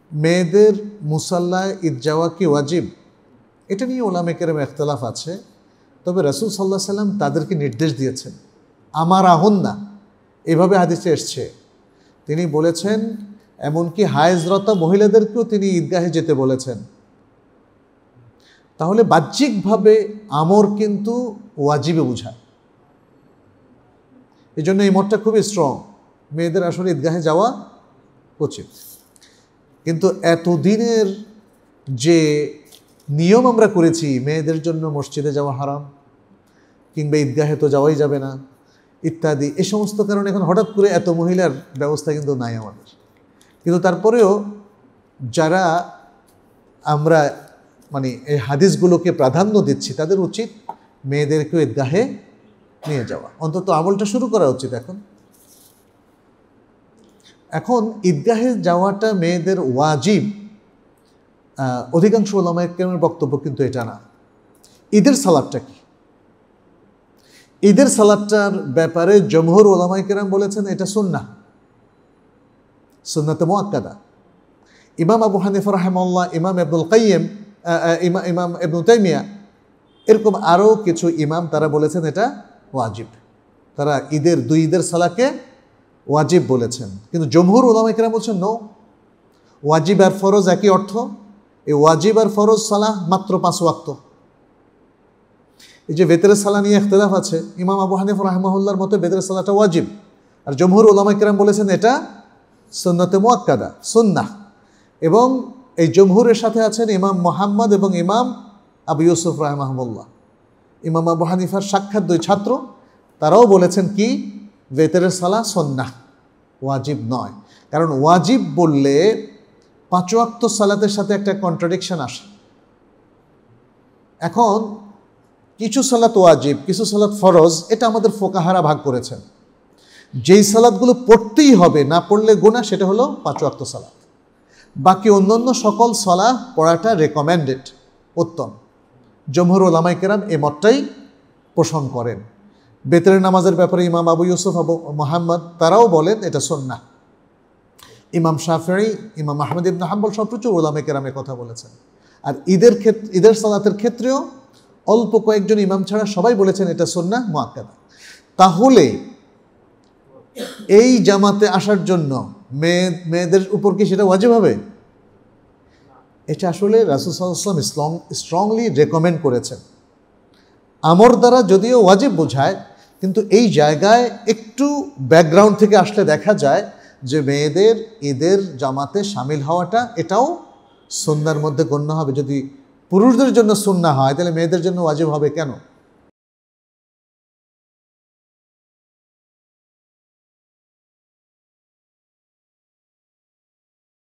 মেয়েদের মুসাল্লায় ঈদ যাওয়া কি ওয়াজিব? এটা নিয়ে উলামা কেরাম ইখতিলাফ আছে। তবে রাসূল সাল্লাল্লাহু আলাইহি সাল্লাম তাদেরকে নির্দেশ দিয়েছেন, আমারাহুন্না, এভাবে হাদিসে এসছে। তিনি বলেছেন এমনকি হায়েজরত মহিলাদেরকেও তিনি ঈদগাহে যেতে বলেছেন। তাহলে বাহ্যিকভাবে আমর কিন্তু ওয়াজিবে বোঝায়। এই জন্য এই মতটা খুবই স্ট্রং, মেয়েদের আসলে ঈদগাহে যাওয়া উচিত। কিন্তু এতদিনের যে নিয়ম আমরা করেছি, মেয়েদের জন্য মসজিদে যাওয়া হারাম কিংবা ঈদগাহে তো যাওয়াই যাবে না ইত্যাদি, এই সমস্ত কারণে এখন হঠাৎ করে এত মহিলার ব্যবস্থা কিন্তু নাই আমাদের। কিন্তু তারপরেও যারা আমরা মানে এই হাদিসগুলোকে প্রাধান্য দিচ্ছি, তাদের উচিত মেয়েদেরকেও ঈদগাহে নিয়ে যাওয়া, অন্তত আমলটা শুরু করা উচিত। এখন ঈদগাহে যাওয়াটা মেয়েদের ওয়াজিব, অধিকাংশ উলামায়ে কেরামের বক্তব্য কিন্তু এটা না। ঈদের সালাতটা কি? ঈদের সালাতটার ব্যাপারে জমহুর উলামায়ে কেরাম বলেছেন এটা সুন্নাহ, সুন্নাতে মুআক্কাদা। ইমাম আবু হানিফা রাহিমাহুল্লাহ, ইমাম ইবনুল কাইয়িম, ইমাম ইবনু তাইমিয়া, এরকম আরও কিছু ইমাম তারা বলেছেন এটা ওয়াজিব। তারা দুই ঈদের সালাকে ওয়াজিব বলেছেন। কিন্তু জমহুর উলামায়ে কেরাম বলছেন নো, ওয়াজিব আর ফরজ একই অর্থ। এই ওয়াজিব আর ফরজ সালাহ মাত্র 5 ওয়াক্ত। এই যে বেতরের সালাহ নিয়ে ইখতিলাফ আছে, ইমাম আবু হানিফা রাহিমাহুল্লাহর মতে বেতরের সালাহটা ওয়াজিব, আর জমহুর উলামায়ে কেরাম বলেছেন এটা সুন্নাতে মুআক্কাদা, সুন্নাহ। এবং এই জমহুরের সাথে আছেন ইমাম মুহাম্মদ এবং ইমাম আবু ইউসুফ রাহিমাহুল্লাহ। ইমাম আবু হানিফার সাক্ষাৎ 2 ছাত্র, তারাও বলেছেন কি বেতরের সালাহ সুন্নাহ, ওয়াজিব নয়। কারণ ওয়াজিব বললে 5 ওয়াক্ত সালাতের সাথে একটা কন্ট্রাডিকশন আসে। এখন কিছু সালাত ওয়াজিব, কিছু সালাত ফরজ, এটা আমাদের ফোকাহারা ভাগ করেছেন। যেই সালাতগুলো পড়তেই হবে, না পড়লে গুনাহ, সেটা হলো 5 ওয়াক্ত সালাত। বাকি অন্যান্য সকল সালাহ পড়াটা রেকমেন্ডেড, উত্তম। জমহুর উলামায়ে কেরাম এই মতটাই পোষণ করেন। বেতরের নামাজের ব্যাপারে ইমাম আবু ইউসুফ, আবু মুহাম্মদ, তারাও বলেন এটা সুন্নাহ। ইমাম শাফিঈ, ইমাম আহমদ ইবনে হাম্বল সব প্রচুর উলামায়ে কেরামের কথা বলেছেন। আর ঈদের সালাতের ক্ষেত্রেও অল্প কয়েকজন ইমাম ছাড়া সবাই বলেছেন এটা সুন্নাহ মুআক্কাদা। তাহলে এই জামাতে আসার জন্য মেয়েদের উপর কি সেটা ওয়াজিব হবে? এটা আসলে রাসূল সাল্লাল্লাহু আলাইহি ওয়াসাল্লাম স্ট্রংলি রেকমেন্ড করেছেন। আমর দ্বারা যদিও ওয়াজিব বোঝায়, কিন্তু এই জায়গায় একটু ব্যাকগ্রাউন্ড থেকে আসলে দেখা যায় যে মেয়েদের ঈদের জামাতে শামিল হওয়াটা এটাও সুন্নাহর মধ্যে গণ্য হবে। যদি পুরুষদের জন্য সুন্নাহ হয়, তাহলে মেয়েদের জন্য ওয়াজিব হবে কেন?